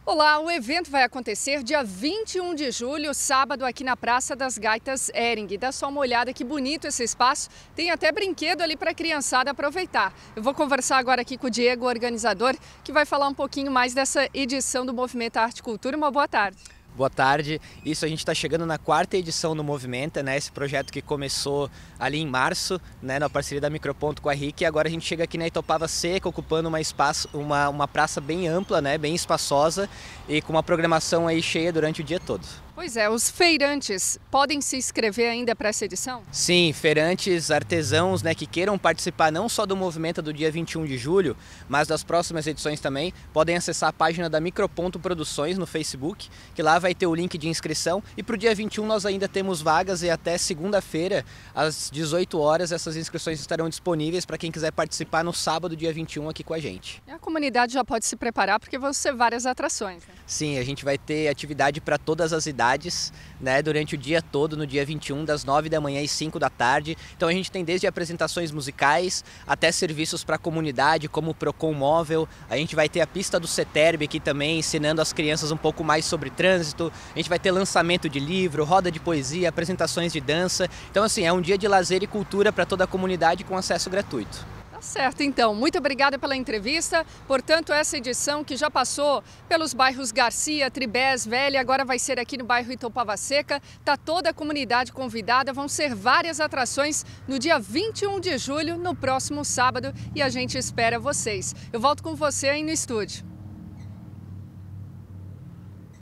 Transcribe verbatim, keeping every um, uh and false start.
Olá, o evento vai acontecer dia vinte e um de julho, sábado, aqui na Praça das Gaitas Hering. Dá só uma olhada que bonito esse espaço, tem até brinquedo ali para a criançada aproveitar. Eu vou conversar agora aqui com o Diego, o organizador, que vai falar um pouquinho mais dessa edição do Movimento Arte e Cultura. Uma boa tarde. Boa tarde. Isso, a gente está chegando na quarta edição do Movimenta, né? Esse projeto que começou ali em março, né? Na parceria da Microponto com a R I C, e agora a gente chega aqui na Itopava Seca, ocupando uma, espaço, uma, uma praça bem ampla, né? Bem espaçosa e com uma programação aí cheia durante o dia todo. Pois é, os feirantes podem se inscrever ainda para essa edição? Sim, feirantes, artesãos, né, que queiram participar não só do Movimenta do dia vinte e um de julho, mas das próximas edições também, podem acessar a página da Microponto Produções no Facebook, que lá vai ter o link de inscrição, e para o dia vinte e um nós ainda temos vagas e até segunda-feira, às dezoito horas, essas inscrições estarão disponíveis para quem quiser participar no sábado, dia vinte e um, aqui com a gente. E a comunidade já pode se preparar porque vão ser várias atrações, né? Sim, a gente vai ter atividade para todas as idades, né, durante o dia todo, no dia vinte e um, das nove da manhã às cinco da tarde. Então a gente tem desde apresentações musicais até serviços para a comunidade, como o Procon Móvel. A gente vai ter a pista do CETERB aqui também, ensinando as crianças um pouco mais sobre trânsito. A gente vai ter lançamento de livro, roda de poesia, apresentações de dança. Então assim, é um dia de lazer e cultura para toda a comunidade com acesso gratuito. Certo, então, muito obrigada pela entrevista. Portanto, essa edição que já passou pelos bairros Garcia, Tribés, Velha, agora vai ser aqui no bairro Itopava Seca. Está toda a comunidade convidada, vão ser várias atrações no dia vinte e um de julho, no próximo sábado, e a gente espera vocês. Eu volto com você aí no estúdio.